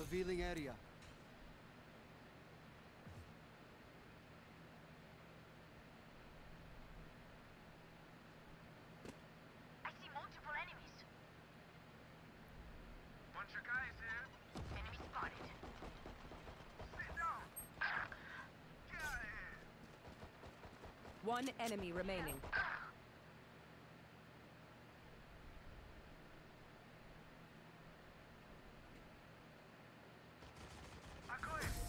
Revealing area. I see multiple enemies. Bunch of guys here. Enemy spotted. Sit down. Get out of here. One enemy remaining. I got it.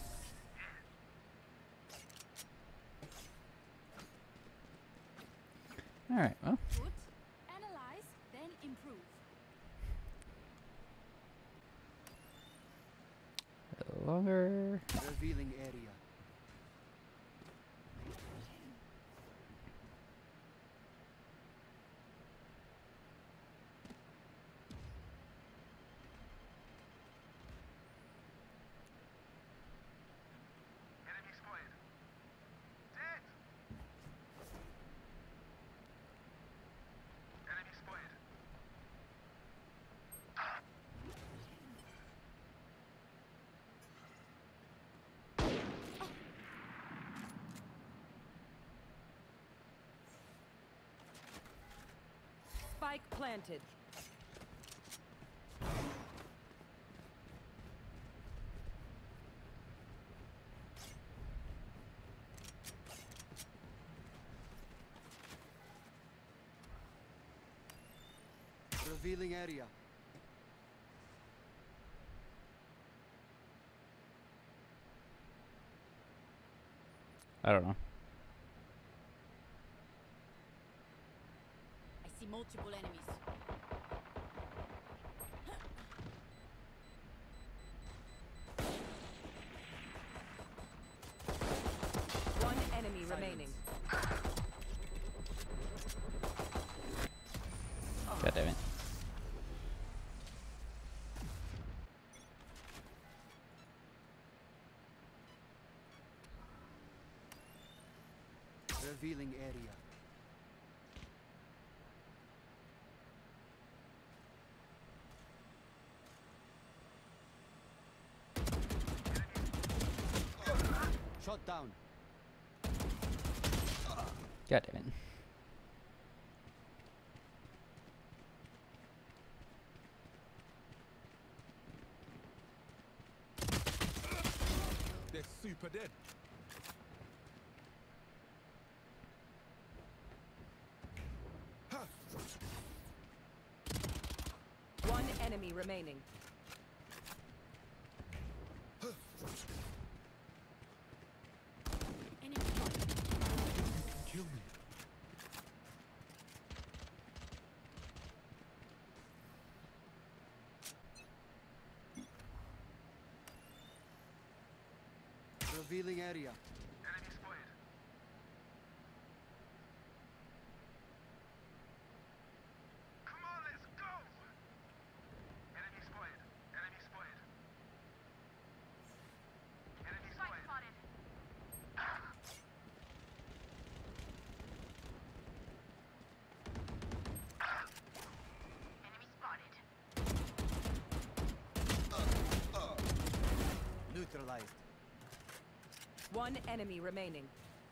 All right. Well, Put, analyze, then improve. longer. Revealing area. Enemy spotted. Dead. Enemy spotted. Spike planted. Revealing area. I don't know. I see multiple enemies. One enemy remaining. God damn it. Revealing area. Shot down. God damn it. They're super dead. One enemy remaining. Enemy spotted. Kill me. Revealing area. Enemy spotted. Come on, let's go. Enemy spotted. Enemy spotted. Enemy Spike spotted. spotted. Enemy spotted. Neutralized. One enemy remaining.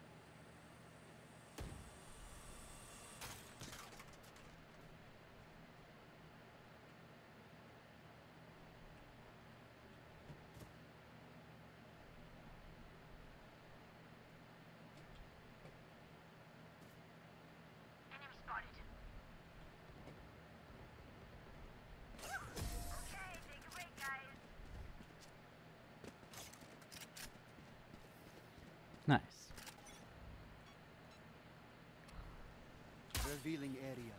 Enemy spotted. Okay, take a break, guys. Nice. Revealing area.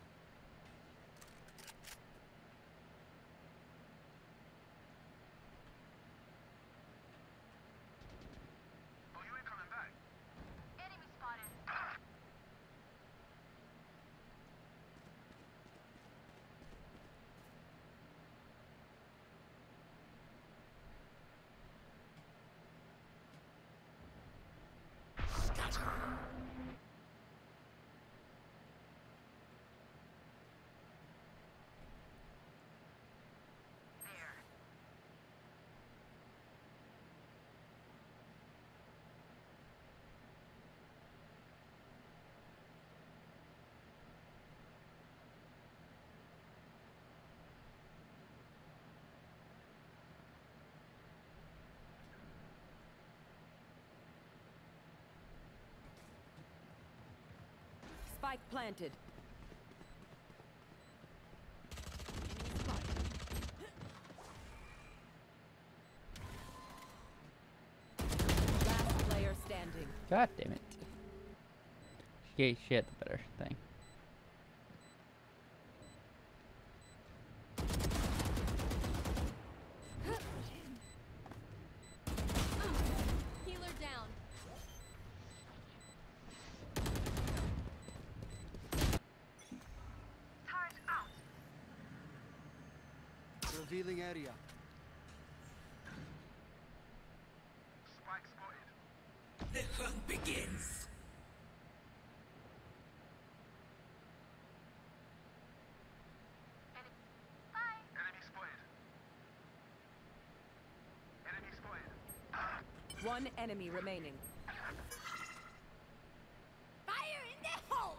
Oh, you ain't coming back. Enemy spotted. Spike planted. Enemy spotted. Last player standing. God damn it. She had the better thing. Healer down. Turret out. Revealing area. Spike spotted. Bye. Enemy spotted. Enemy spotted. One enemy remaining. Fire in the hole.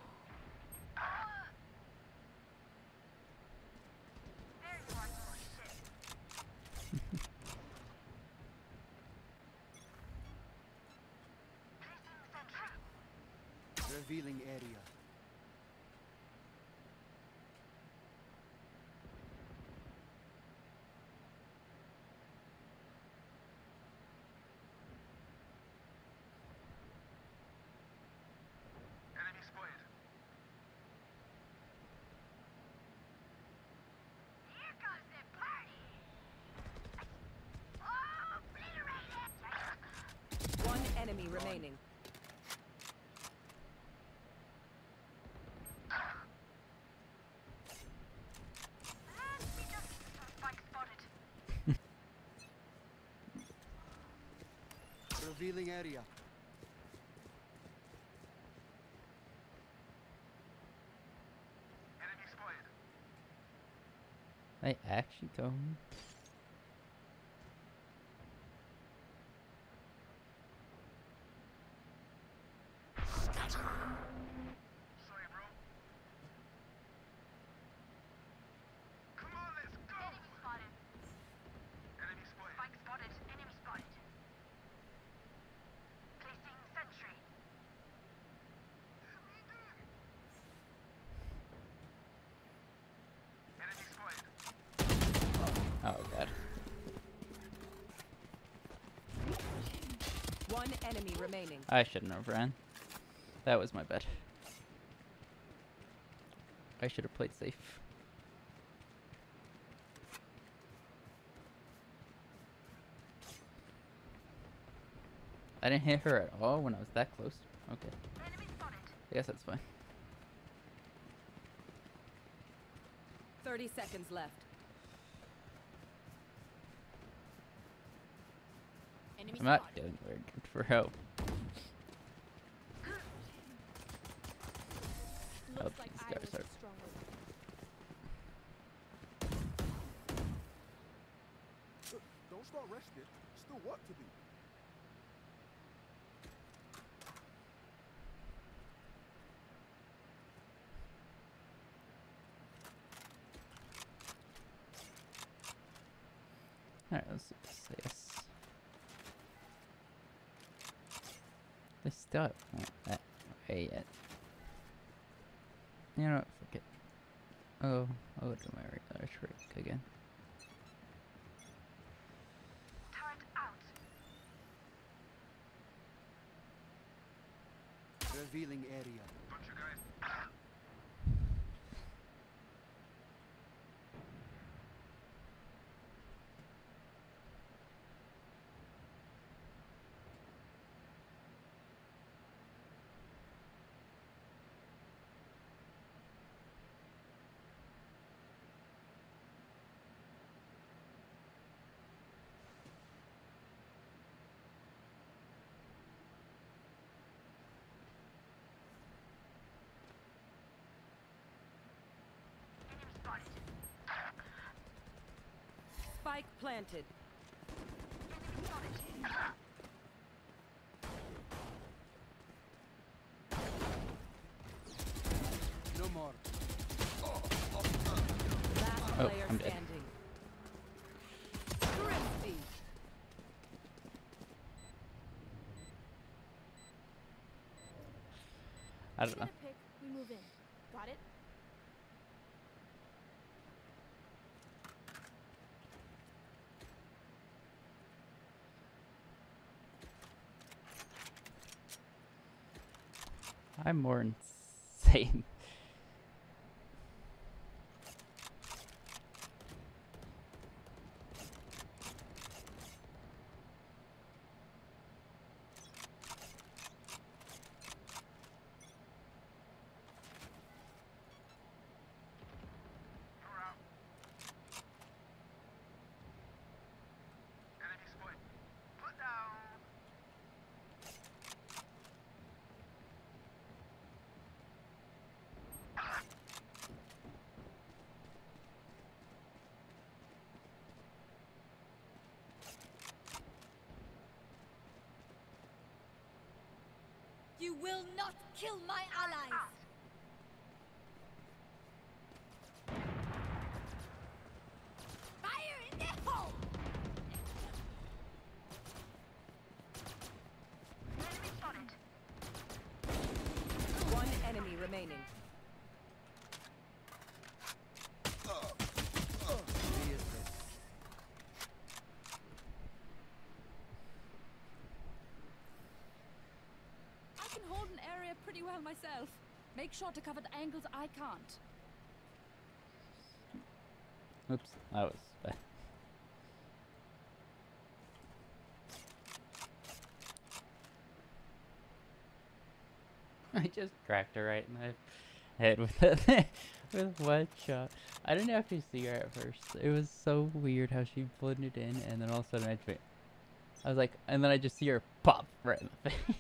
There you are, you shit. Placing sentry. Revealing area. Enemy spotted. Here goes the party. Oh, obliterated. One enemy remaining. Let me just spike spotted. Revealing area. Enemy spotted. They actually told me. Sorry, bro. Come on, let's go. Enemy spotted. Enemy spotted. Spike spotted. Enemy spotted. Placing sentry. Enemy spotted. Oh god. One enemy remaining. I shouldn't have ran. That was my bad. I should have played safe. I didn't hit her at all when I was that close. Okay. Enemy spotted. I guess that's fine. 30 seconds left. Enemy I'm not spotted. doing very good for help. Looks Help like these I guys was are- stronger. Don't start resting. Still work to do. Alright, let's do this, I guess. They still haven't that way yet. You know what, fuck it. Oh, I'll do my regular trick again. Turret out. Revealing area. Don't you guys? Enemy spotted. Spike planted. Enemy spotted. No more. Last Oh, player I'm dead. standing. Crispy. I don't know. Get a pick. We move move in. Got it? I'm more insane. You're out. Enemy spotted. Put down. You will not kill my allies! Fire in the hole! Enemy spotted. One enemy remaining. He is dead. I can hold an area pretty well myself. Make sure to cover the angles I can't. Oops, that was bad. I just cracked her right in the head with it with one shot. I didn't actually see her at first. It was so weird how she blended in, and then all of a sudden I was like, and then I just see her pop right in the face.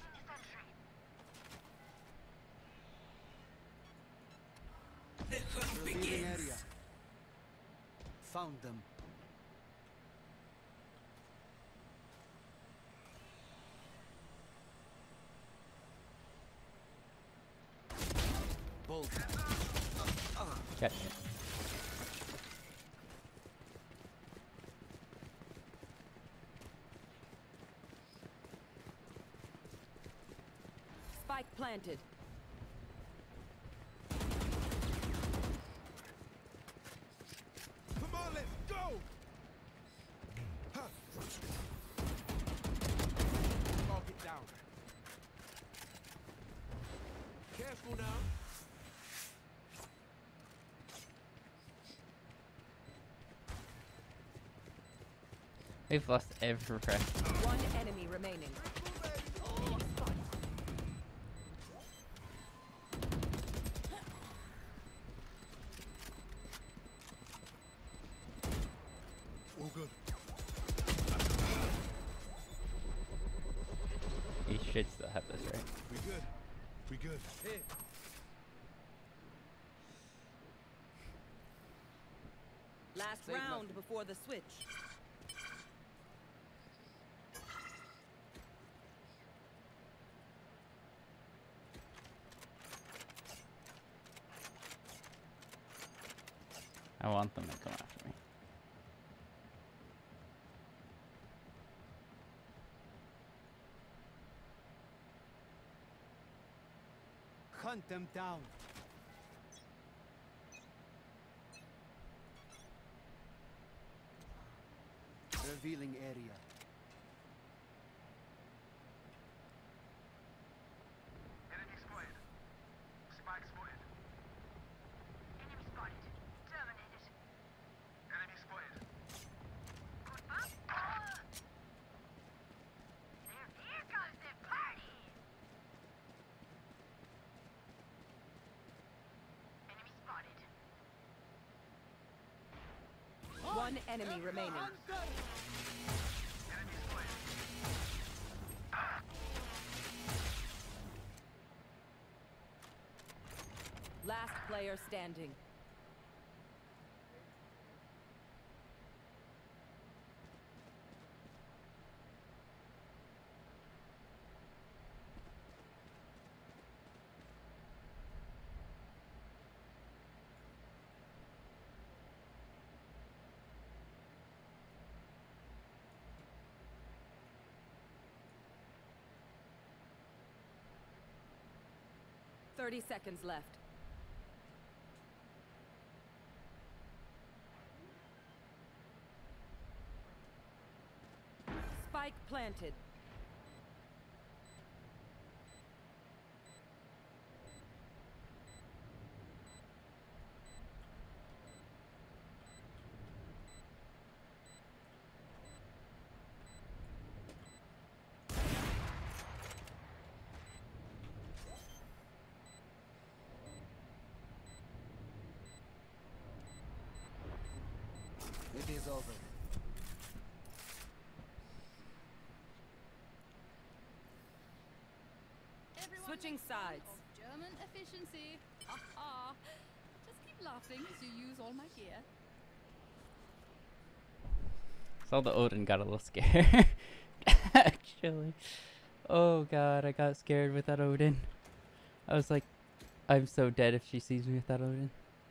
Revealing area. Found them. Bolt. Gotcha. Spike planted. Come on, let's go! Huh. Target down. Careful now. They've lost every press. One enemy remaining. All good. He should still have this, right? We good. We good. Here. Last Save round nothing. before the switch. I want them to come after me. Hunt them down. Revealing area. Enemy spotted. Spike spotted. Enemy spotted. Terminated. Enemy spotted. Goodbye. Here comes the party. Enemy spotted. One enemy remaining. Enemy spotted. Last player standing. Thirty seconds left. Spike planted. It is over. Everyone Switching makes fun sides. of German efficiency. Ha ha. Just keep laughing as you use all my gear. So the Odin got a little scared. Actually. Oh god, I got scared with that Odin. I was like, I'm so dead if she sees me with that Odin.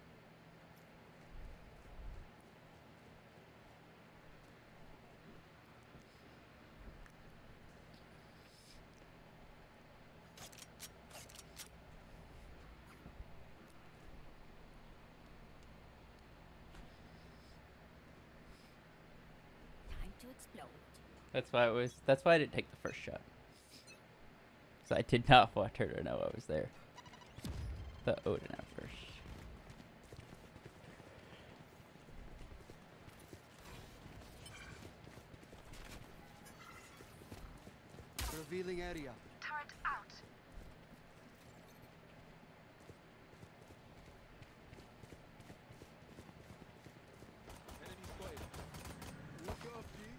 Time to explode. That's why I didn't take the first shot. So I did not want her to know I was there. The Odin at first. Revealing area. Turret out. Enemy spotted. Look up, G.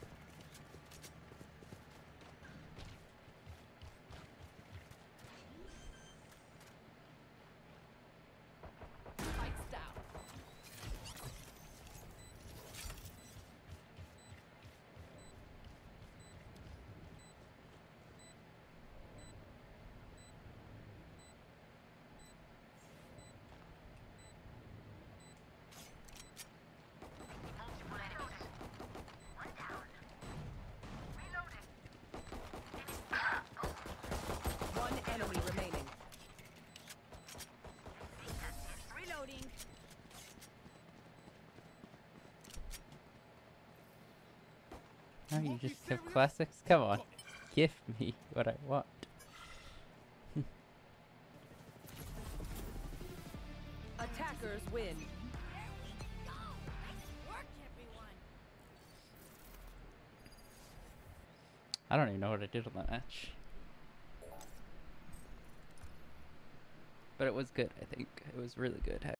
Spikes down. Multiple enemies. One down. Reloading. One enemy remaining. Reloading. Oh, you won't be just have serious? classics? Come on. Give me what I want. Attackers win. There we go. Nice work, everyone. I don't even know what I did on that match. But it was good, I think. It was really good.